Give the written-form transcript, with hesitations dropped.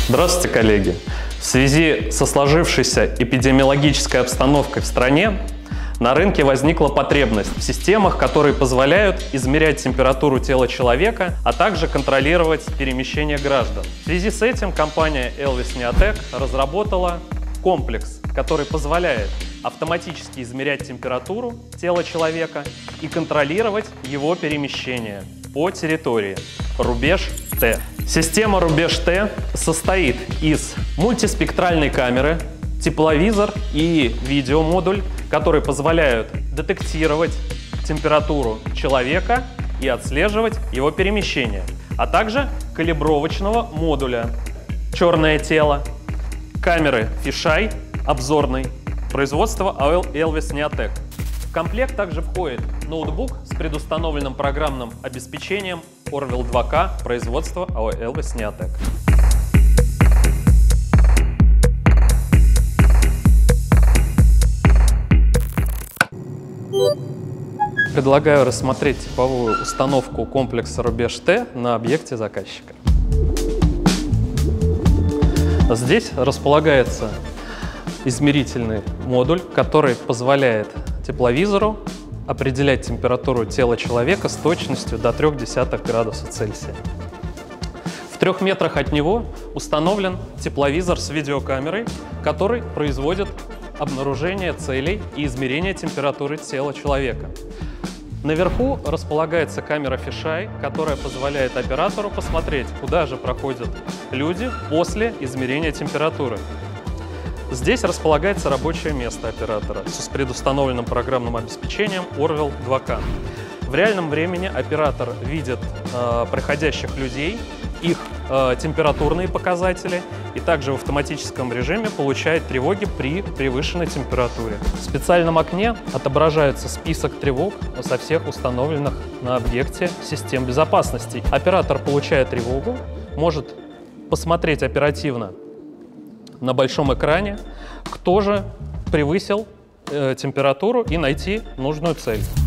Здравствуйте, коллеги! В связи со сложившейся эпидемиологической обстановкой в стране на рынке возникла потребность в системах, которые позволяют измерять температуру тела человека, а также контролировать перемещение граждан. В связи с этим компания Elvis Neotech разработала комплекс, который позволяет автоматически измерять температуру тела человека и контролировать его перемещение по территории. Рубеж Т. Система Рубеж Т состоит из мультиспектральной камеры, тепловизор и видеомодуль, которые позволяют детектировать температуру человека и отслеживать его перемещение, а также калибровочного модуля «Черное тело», камеры Fisheye обзорной, производства Elvis Neotech. В комплект также входит ноутбук с предустановленным программным обеспечением Orville 2K, производства Elvis Neotech. Предлагаю рассмотреть типовую установку комплекса Рубеж Т на объекте заказчика. Здесь располагается измерительный модуль, который позволяет тепловизору определять температуру тела человека с точностью до 0,3 градуса Цельсия. В 3 метрах от него установлен тепловизор с видеокамерой, который производит обнаружение целей и измерение температуры тела человека. Наверху располагается камера Fisheye, которая позволяет оператору посмотреть, куда же проходят люди после измерения температуры. Здесь располагается рабочее место оператора с предустановленным программным обеспечением Orville 2K. В реальном времени оператор видит проходящих людей, их температурные показатели и также в автоматическом режиме получает тревоги при превышенной температуре. В специальном окне отображается список тревог со всех установленных на объекте систем безопасности. Оператор, получая тревогу, может посмотреть оперативно на большом экране, кто же превысил температуру и найти нужную цель.